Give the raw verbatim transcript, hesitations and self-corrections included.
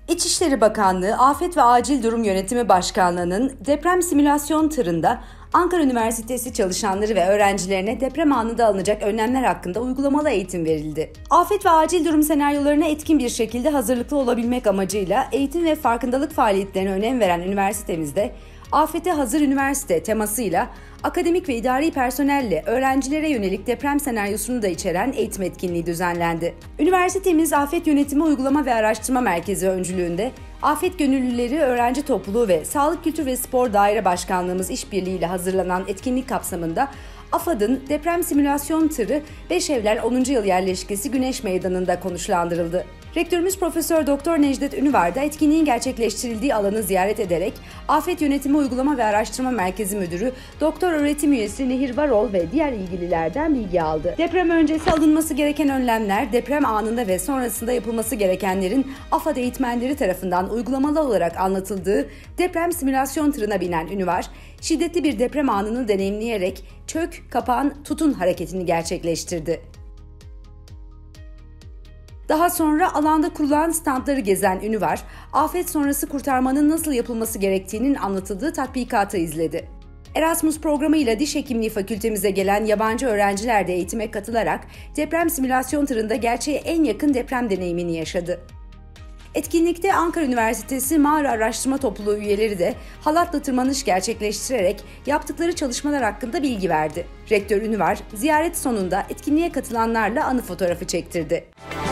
İçişleri Bakanlığı Afet ve Acil Durum Yönetimi Başkanlığı'nın deprem simülasyon tırında Ankara Üniversitesi çalışanları ve öğrencilerine deprem anında alınacak önlemler hakkında uygulamalı eğitim verildi. Afet ve acil durum senaryolarına etkin bir şekilde hazırlıklı olabilmek amacıyla eğitim ve farkındalık faaliyetlerine önem veren üniversitemizde Afete Hazır Üniversite temasıyla akademik ve idari personelle öğrencilere yönelik deprem senaryosunu da içeren eğitim etkinliği düzenlendi. Üniversitemiz Afet Yönetimi Uygulama ve Araştırma Merkezi öncülüğünde Afet Gönüllüleri Öğrenci Topluluğu ve Sağlık Kültür ve Spor Daire Başkanlığımız işbirliğiyle hazırlanan etkinlik kapsamında AFAD'ın deprem simülasyon tırı Beşevler onuncu yıl yerleşkesi Güneş Meydanı'nda konuşlandırıldı. Rektörümüz Profesör Doktor Necdet Ünüvar da etkinliğin gerçekleştirildiği alanı ziyaret ederek Afet Yönetimi Uygulama ve Araştırma Merkezi Müdürü Doktor Öğretim Üyesi Nehir Varol ve diğer ilgililerden bilgi aldı. Deprem öncesi alınması gereken önlemler, deprem anında ve sonrasında yapılması gerekenlerin AFAD eğitmenleri tarafından uygulamalı olarak anlatıldığı deprem simülasyon tırına binen Ünüvar, şiddetli bir deprem anını deneyimleyerek çök, kapan, tutun hareketini gerçekleştirdi. Daha sonra alanda kurulan standları gezen Ünüvar, afet sonrası kurtarmanın nasıl yapılması gerektiğinin anlatıldığı tatbikatı izledi. Erasmus programıyla Diş Hekimliği Fakültemize gelen yabancı öğrenciler de eğitime katılarak deprem simülasyon tırında gerçeğe en yakın deprem deneyimini yaşadı. Etkinlikte Ankara Üniversitesi Mağara Araştırma Topluluğu üyeleri de halatla tırmanış gerçekleştirerek yaptıkları çalışmalar hakkında bilgi verdi. Rektör Ünüvar, ziyaret sonunda etkinliğe katılanlarla anı fotoğrafı çektirdi.